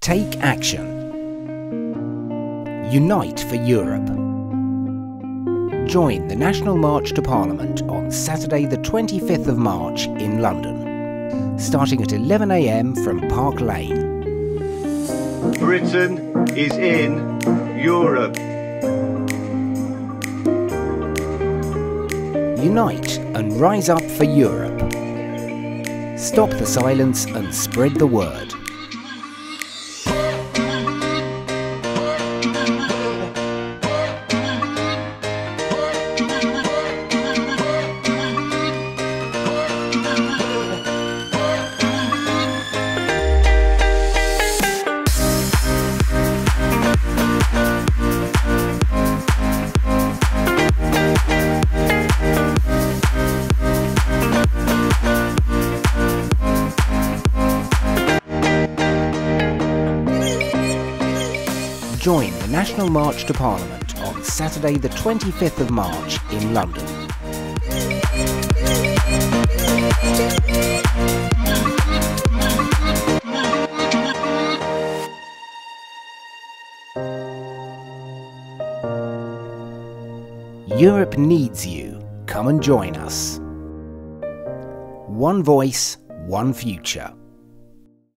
Take action. Unite for Europe. Join the National March to Parliament on Saturday the 25th of March in London, starting at 11 AM from Park Lane. Britain is in Europe. Unite and rise up for Europe. Stop the silence and spread the word. Join the National March to Parliament on Saturday the 25th of March in London. Europe needs you. Come and join us. One voice, one future.